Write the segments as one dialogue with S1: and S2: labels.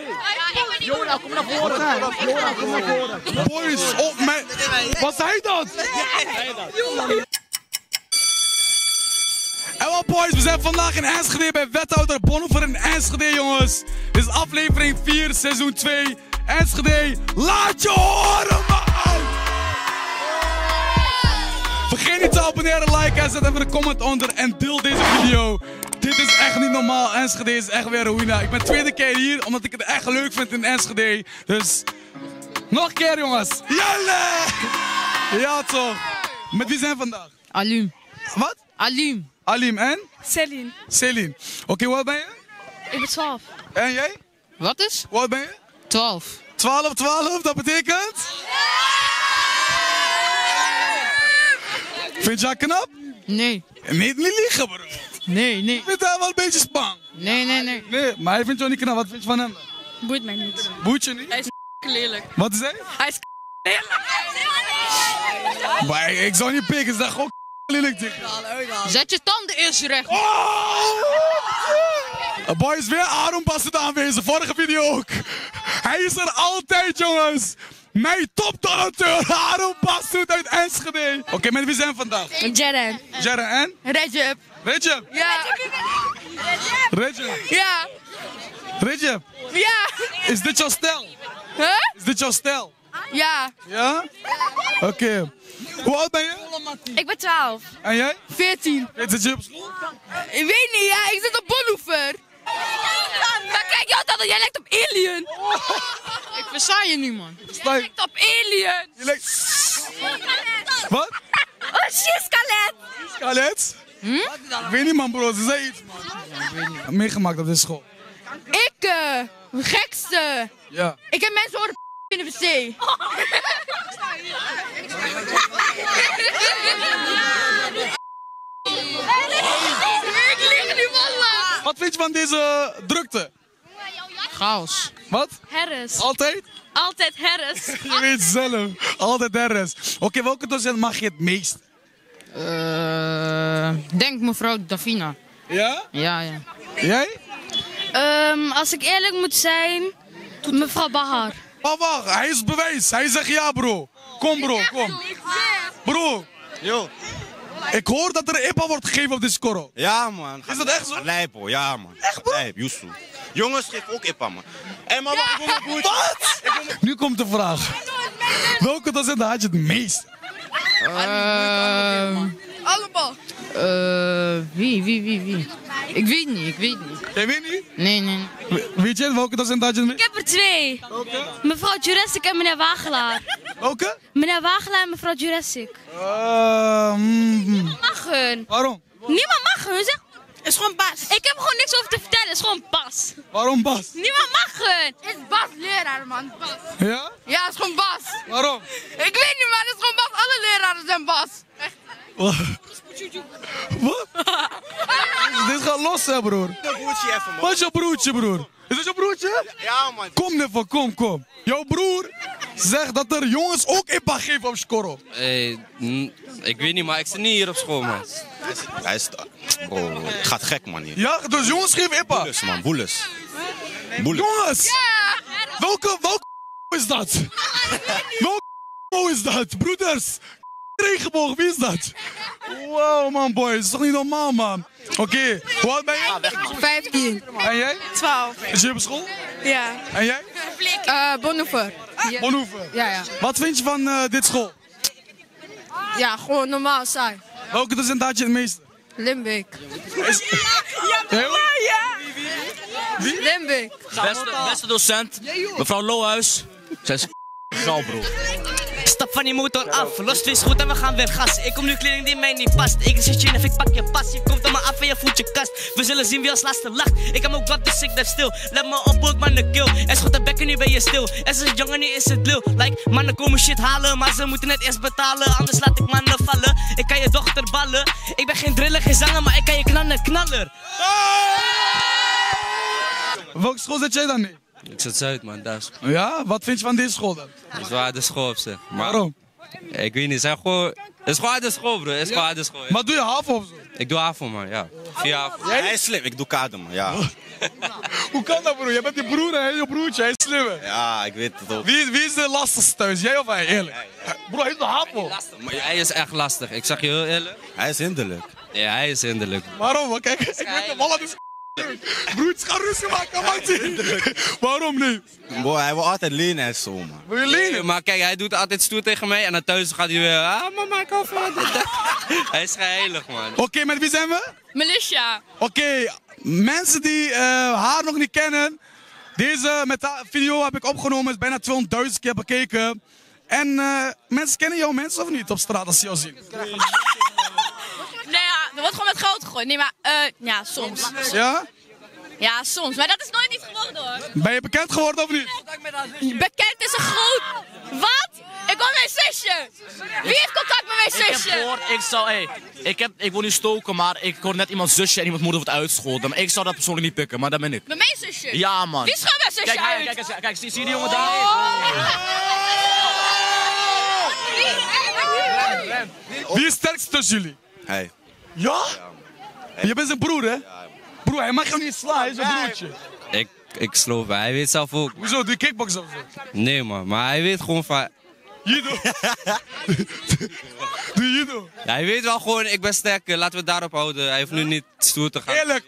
S1: Jona, kom naar voren. Jona, kom naar voren.
S2: Boys, op mij. Wat zei dat? En wat boys, we zijn vandaag in Enschede bij wethouder Bonhoeffer in Enschede, jongens. Dit is aflevering 4, seizoen 2. Enschede, laat je horen, man! Vergeet niet te abonneren, liken en zet even een comment onder en deel deze video. Dit is echt niet normaal. Enschede is echt weer een ruïne. Ik ben tweede keer hier, omdat ik het echt leuk vind in Enschede. Dus, nog een keer, jongens. Jelle! Ja, toch. Met wie zijn we vandaag?
S3: Alim.
S2: Wat?
S3: Alim.
S2: Alim en?
S4: Celine.
S2: Celine. Oké, hoe oud ben je?
S4: Ik ben 12.
S2: En jij?
S3: Wat is?
S2: Hoe oud ben je?
S3: 12.
S2: 12, dat betekent? Vind je haar knap?
S3: Nee.
S2: Nee, niet liegen, bro.
S3: Nee.
S2: Ik vind haar wel een beetje spang.
S3: Nee.
S2: Nee, maar hij vindt jou niet knap. Wat vind je van hem?
S4: Boeit mij niet.
S2: Boeit je niet?
S4: Hij is lelijk.
S2: Wat is hij?
S4: Hij is lelijk.
S2: Maar ik zou niet pikken, is dat gewoon lelijk tegen.
S3: Zet je tanden eerst recht.
S2: Boys, weer Aaron Basset aanwezig. Vorige video ook. Hij is er altijd, jongens. Mijn topdonateur, Aaron Basset uit Enschede. Oké, met wie zijn we vandaag?
S4: Jaren.
S2: Jaren en?
S4: Rajab.
S2: Rajab?
S4: Ja.
S2: Rajab?
S4: Ja.
S2: Rajab?
S4: Ja.
S2: Is dit jouw stijl?
S4: Huh?
S2: Is dit jouw stijl?
S4: Ja.
S2: Ja? Oké. Hoe oud ben je?
S4: Ik ben 12.
S2: En jij?
S4: 14.
S2: Zit je op school?
S4: Ik weet niet, ja. Ik zit op Bonhoeffer. Maar kijk jou dan, jij lijkt op Alien.
S3: Ik versta je nu, man.
S2: Sta
S4: Jij
S2: je?
S4: lijkt op Alien.
S2: Je lijkt... Wat?
S4: Oh, shit, Scarlett.
S2: Scarlett? Ik weet niet, man, bro. Ze zei iets, man. Meegemaakt op deze school.
S4: Ik, gekste.
S2: Ja.
S4: Ik heb mensen horen in de wc. Ik lig nu vallen.
S2: Wat vind je van deze drukte?
S3: Chaos.
S2: Wat?
S4: Harris.
S2: Altijd?
S4: Altijd Harris.
S2: Je weet zelf. Altijd RS. Oké, welke docent mag je het meest?
S3: Denk mevrouw Davina.
S2: Ja?
S3: Ja.
S2: Jij?
S4: Als ik eerlijk moet zijn, mevrouw Bahar.
S2: Maar wacht, hij is bewijs. Hij zegt ja, bro. Kom, bro, kom. Bro,
S5: Yo.
S2: ik hoor dat er IPA wordt gegeven op Discord.
S5: Ja, man.
S2: Is dat echt zo?
S5: Lijp, hoor. Ja, man. Echt, bro? Lijp, Yusuf. Jongens, geef ook IPA, man. Hé, mama, ik wil mijn broertje.
S2: Wat? Nu komt de vraag. Welke docent had je het meest?
S4: Allemaal.
S3: Wie? Ik weet niet.
S2: Jij weet niet?
S3: Nee.
S2: Weet je welke docent had je het
S4: Ik
S2: meest?
S4: heb er 2. Mevrouw Jurassic en meneer Wagelaar.
S2: Welke?
S4: Meneer Wagelaar en mevrouw Jurassic. Mag hun.
S2: Waarom?
S4: Niemand mag hun. Zeg. Het is gewoon Bas. Ik heb gewoon niks over te vertellen. Het is gewoon Bas.
S2: Waarom Bas?
S4: Niemand mag hun. Het is Bas leraar, man. Bas.
S2: Ja?
S4: Ja, het is gewoon Bas.
S2: Waarom?
S4: Ik weet niet, maar het is gewoon Bas. Alle leraren zijn Bas. Echt.
S2: Wat? Dit gaat los, hè, broer.
S5: Mijn broertje even, man.
S2: Wat is jouw broertje, broer? Is dat jouw broertje?
S5: Ja, man.
S2: Kom, Neffa, kom. Jouw broer zegt dat er jongens ook IPA geven op Skoro.
S6: Ik weet niet, maar ik zit niet hier op school, man.
S5: Hij is... Bro, het gaat gek, man, hier.
S2: Ja, dus jongens geven IPA.
S5: Boelus, man. Boelus.
S2: Jongens! Welke is dat? Welke is dat? Broeders! Regenboog, wie is dat? Wow, man, boys. Dat is toch niet normaal, man? Oké, hoe oud ben je?
S4: 15.
S2: En jij?
S4: 12.
S2: Is je op school?
S4: Ja.
S2: En jij?
S4: Bonhoeffer.
S2: Bonhoeffer.
S4: Ja.
S2: Wat vind je van dit school?
S4: Ja, gewoon normaal saai.
S2: Welke docent had je het meeste?
S4: Limburg.
S2: Wie?
S4: Limburg.
S6: Beste docent, mevrouw Lohuis. Zij is gal, bro.
S7: Stap van die motor af, los twee goed en we gaan weer gas. Ik kom nu kleding die mij niet past. Ik zit je in of ik pak je pas. Je komt op me af en je voelt je kast. We zullen zien wie als laatste lacht. Ik heb ook wat, dus ik blijf stil. Let me op, boek man de kill. Er schot de bekken, nu ben je stil. Er is een jongen, nu is het lil. Like, mannen komen shit halen, maar ze moeten het eerst betalen. Anders laat ik mannen vallen. Ik kan je dochter ballen. Ik ben geen driller, geen zanger, maar ik kan je knaller.
S2: Welke school zit jij dan in?
S6: Ik zit Zuid, man, daar is
S2: Ja, wat vind je van deze school dan?
S6: de school op zich. Maar
S2: Waarom?
S6: ik weet niet, het is gewoon harde school, bro. Het is gewoon harde school. Ja.
S2: Maar doe je HAVO of zo?
S6: Ik doe AVO, man, ja. 4 AVO.
S5: Hij is slim. Ik doe kader, man. Ja.
S2: Hoe kan dat, broer? Jij bent je broer en hij is je broertje. Hij is slimmer.
S5: Ja, ik weet het ook.
S2: Wie is de lastigste thuis? Jij of hij? Eerlijk. Broer, hij is de hapel.
S6: Maar hij is echt lastig. Ik zeg je heel eerlijk.
S5: Hij is hinderlijk.
S6: Ja, hij is hinderlijk.
S2: Waarom? Kijk, ik weet de wallen is broertje, ga ruzie maken, man. Waarom niet?
S5: Boy, hij wil altijd lenen en zo, man.
S2: Wil je lenen?
S6: Maar kijk, hij doet altijd stoer tegen mij en dan thuis gaat hij weer. Ah, mama, ik hou van dit. Hij is geheilig, man.
S2: Oké, met wie zijn we?
S4: Melissa.
S2: Oké, mensen die haar nog niet kennen. Deze video heb ik opgenomen, is bijna 200.000 keer bekeken. En mensen kennen jou mensen of niet op straat als ze jou zien?
S4: Nee, ja, er wordt gewoon met geld gegooid. Nee, maar ja, soms.
S2: Ja?
S4: Ja, soms. Maar dat is nooit niet geworden hoor.
S2: Ben je bekend geworden of niet?
S4: Bekend is een groot... Wat? Ik hoor mijn zusje. Wie heeft contact met mijn
S8: Ik heb
S4: zusje?
S8: gehoord, ik wil niet stoken, maar ik hoor net iemand zusje en iemand moeder wordt uitgescholden. Maar ik zou dat persoonlijk niet pikken, maar dat ben ik.
S4: Met mijn zusje?
S8: Ja, man.
S4: Wie schuilt mijn zusje uit?
S8: Kijk, zie je die jongen daar?
S2: Wie is het sterkste tussen jullie?
S5: Hij.
S2: Ja? Je bent zijn broer, hè? Broer, hij mag jou niet slaan, hij is een broertje.
S6: Ik sloof hem. Hij weet zelf ook.
S2: Hoezo, doe je kickboksen of zo?
S6: Nee, man. Maar hij weet gewoon van...
S2: Judo. Doe judo.
S6: Ja, hij weet wel gewoon, ik ben sterk. Laten we het daarop houden. Hij hoeft nu niet stoer te gaan.
S2: Eerlijk.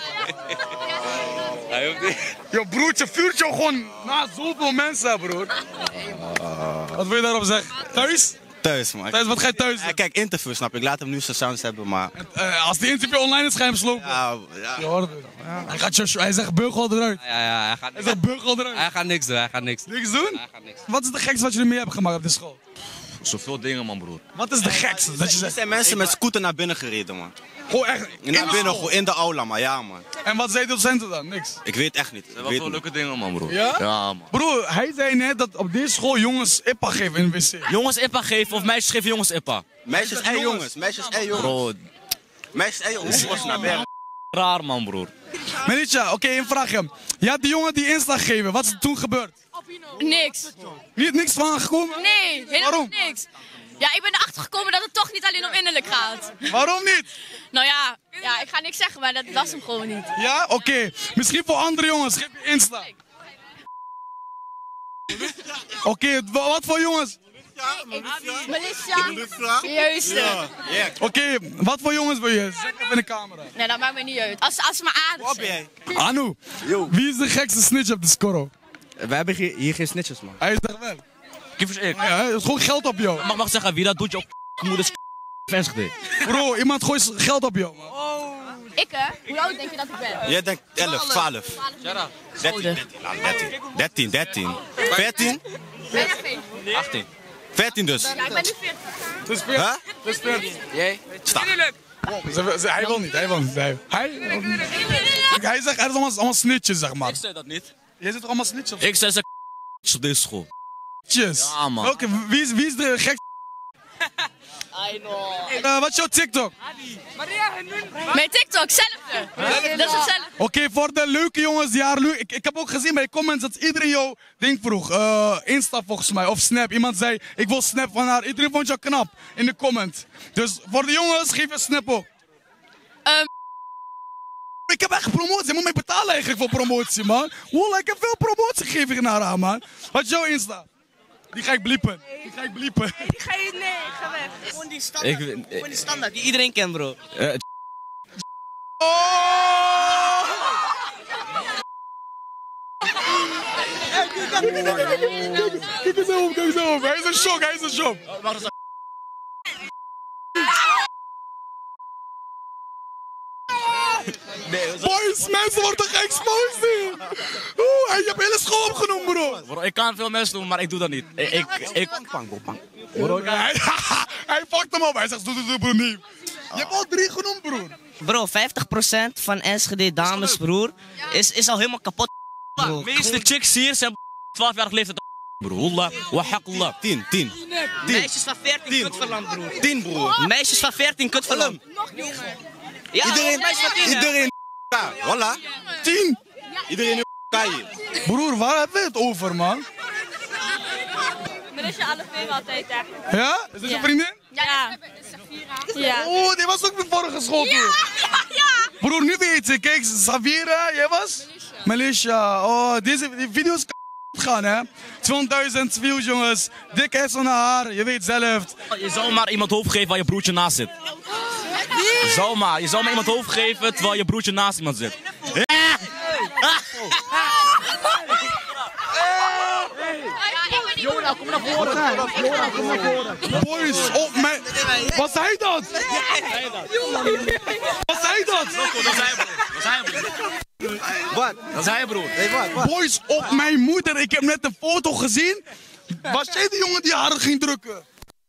S6: Hij hoeft niet...
S2: Je broertje vuurt jou gewoon na zoveel mensen, broer. Wat wil je daarop zeggen? Thuis?
S5: Thuis, man.
S2: Thuis, wat ga je thuis doen?
S5: Kijk, interview, snap ik. Laat hem nu zijn sounds hebben, maar...
S2: Als die interview online is, ga je hem slopen.
S5: Ja.
S2: Je hoort het. Ja. Hij zegt beugel eruit.
S6: Ja, hij gaat
S2: Hij zegt beugel eruit.
S6: Hij gaat niks doen, hij gaat niks doen.
S2: Niks doen?
S6: Hij gaat niks.
S2: Wat is de gekste wat jullie mee hebben gemaakt op de school?
S8: Zoveel dingen, man, broer.
S2: Wat is de gekste? Dat je
S5: Er
S2: zegt,
S5: zijn mensen met scooter naar binnen gereden, man.
S2: gewoon echt in
S5: Naar
S2: de
S5: binnen,
S2: school.
S5: gewoon in de aula, man. Ja, man.
S2: En wat zei de docenten dan? Niks.
S5: Ik weet echt niet.
S8: Er
S5: Ik
S8: zijn wel
S5: weet
S8: veel
S5: niet.
S8: leuke dingen, man, broer.
S2: Ja?
S8: Ja, man.
S2: Broer, hij zei net dat op deze school jongens IPA geven in de wc.
S8: Jongens IPA geven of meisjes geven jongens IPA?
S5: Meisjes en jongens. Meisjes en jongens.
S8: Bro,
S5: Meisjes en jongens. Hoe was het naar binnen?
S8: raar, man, broer.
S2: Melissa, oké, een vraagje. Je had die jongen die Insta gegeven. Wat is er toen gebeurd?
S4: Niks.
S2: Niks van gekomen?
S4: Nee, helemaal
S2: Waarom?
S4: niks. Ja, ik ben erachter gekomen dat het toch niet alleen om innerlijk gaat.
S2: Waarom niet?
S4: Nou ja, ik ga niks zeggen, maar dat was hem gewoon niet.
S2: Ja, oké. Misschien voor andere jongens, geef je Insta. Oké, wat voor jongens?
S4: Melissa, juiste.
S2: Oké, wat voor jongens wil je? Zeg even in de camera.
S4: Nee, dat maakt me niet uit. Als ze maar aardig
S5: Wat ben
S4: zijn.
S5: jij?
S2: Anu, wie is de gekste snitch op de scorro?
S9: We hebben hier geen snitches, man.
S2: Hij zegt wel.
S8: Kievers ik.
S2: Ja, hij heeft gewoon geld op jou.
S8: Mag zeggen, wie dat doet, je moeders Enschede.
S2: Bro, iemand gooit geld op jou, man.
S4: Ik hè? Hoe oud denk je dat ik ben?
S5: Jij denkt 11, 12. 13, 14?
S8: 18.
S5: 14 dus.
S4: Ja, ik ben nu 40.
S2: Dus 40.
S5: Huh?
S2: Dus 40.
S8: Jij?
S2: Hij wil niet, hij wil niet. Hij zegt, er is allemaal snitches, zeg maar.
S8: Ik zei dat niet.
S2: Jij zit toch allemaal snitches?
S8: Ik zei ze op deze school.
S2: Snitches?
S8: Ja, man.
S2: Oké, wie is de gekste?
S4: I know.
S2: Wat is jouw TikTok?
S4: Mijn TikTok, hetzelfde. Dat is hetzelfde.
S2: Oké, voor de leuke jongens die haar leuk... Ik heb ook gezien bij de comments dat iedereen jou ding vroeg. Insta volgens mij, of Snap. Iemand zei, ik wil Snap van haar. Iedereen vond jou knap in de comment. Dus voor de jongens, geef je Snap ook. Ik heb echt promotie. Je moet mij betalen eigenlijk voor promotie, man. Wallah, ik heb veel promotie gegeven naar haar, man. Wat is jouw Insta? Die ga ik bliepen. Die ga weg.
S7: Gewoon die standaard. Gewoon die standaard die iedereen kent, bro.
S2: Oh! Kijk eens op, kijk eens op. Hij is een shock. Boys, mensen worden geëxposed hier. Oeh, je hebt hele school opgenoemd, bro.
S8: Bro, ik kan veel mensen doen, maar ik doe dat niet.
S2: Hij pakt hem op. Hij zegt, doe, broer, niet. Je hebt al 3 genoemd, broer.
S7: Bro, 50% van Enschede dames, broer, is al helemaal kapot.
S8: De meeste chicks hier zijn 12-jarig leeftijd. Bro, wallah, wa haqallah.
S5: 10.
S7: Meisjes van 14 kutverland, broer.
S5: 10, broer.
S7: Meisjes van 14 kutverland. Ja, meisjes van 10, hè?
S5: Iedereen ja, voilà.
S2: 10.
S5: Iedereen kan je.
S2: Broer, waar hebben we het over, man?
S4: Melissa, alle twee altijd echt.
S2: Ja? Is dit je vriendin?
S4: Ja. Ja.
S2: Oh, die was ook de vorige school toen.
S4: Ja.
S2: Broer, nu weet je. Kijk, Savira, jij was? Militia. Oh, die video's gaan, hè. 200.000 views, jongens. Dikke hessel naar haar, je weet zelf.
S8: Je zou maar iemand hoofd geven waar je broertje naast zit. Je zou maar iemand hoofd geven terwijl je broertje naast iemand zit.
S1: Jona, kom naar voren. Jona, kom naar voren.
S2: Boys, op mij. Wat zei dat? Wat zei dat?
S9: Wat?
S8: Dat is hij, broer.
S9: Hey, wat?
S2: Boys, op mijn moeder. Ik heb net een foto gezien. Was jij de jongen die haar ging drukken?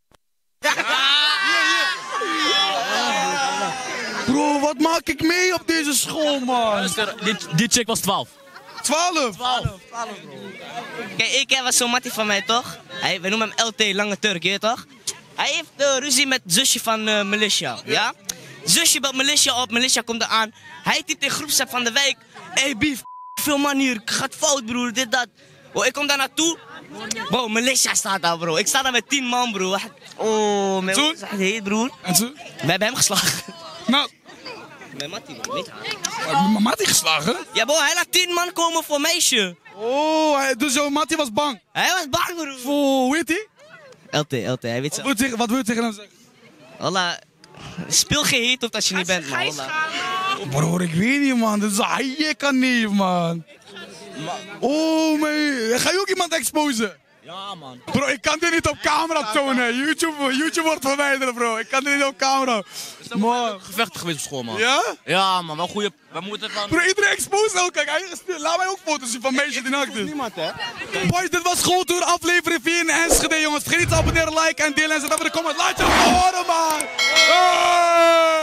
S2: Bro, wat maak ik mee op deze school, man?
S8: Die chick was 12.
S2: 12?
S7: Kijk, ik was zo'n mattie van mij, toch? We noemen hem LT, Lange Turk, je weet toch? Hij heeft ruzie met het zusje van Militia, ja? Zusje belt Militia op, Militia komt eraan. Hij typt in groepsapp van de wijk. Hey Bief, veel man hier, gaat fout broer, dit, dat. Oh, ik kom daar naartoe. Bro, Militia staat daar, bro. Ik sta daar met 10 man, bro. Oh, mijn moeder zegt heet, broer.
S2: En zo?
S7: We hebben hem geslagen.
S2: Nou,
S7: Mijn mattie, bro, niet haar.
S2: Mattie geslagen?
S7: Ja, bro, hij laat 10 man komen voor meisje.
S2: Oh, dus jouw Mattie was bang?
S7: Hij was bang, broer.
S2: Hoe heet hij?
S7: LT, hij weet zo.
S2: Wat wil je tegen hem zeggen?
S7: Wallah, speel geen heet op als je niet bent, man. Wallah.
S2: Bro, ik weet niet, man. Dit is een kan niet, man. Oh, man. Ga je ook iemand exposen?
S8: Ja, man.
S2: Bro, ik kan dit niet op camera tonen. YouTube wordt verwijderd, bro. Ik kan dit niet op camera. Man.
S8: Gevechten geweest op school, man.
S2: Ja?
S8: Ja, man. Wel goeie... We moeten van...
S2: Bro, iedereen expose ook. Kijk, laat mij ook foto's zien van meisjes die nakt is.
S1: Niemand, hè?
S2: Boys, dit was Schooltour aflevering 4 in Enschede, jongens. Vergeet niet te abonneren, liken en delen en zet even de comment. Laat je horen, man. Hey!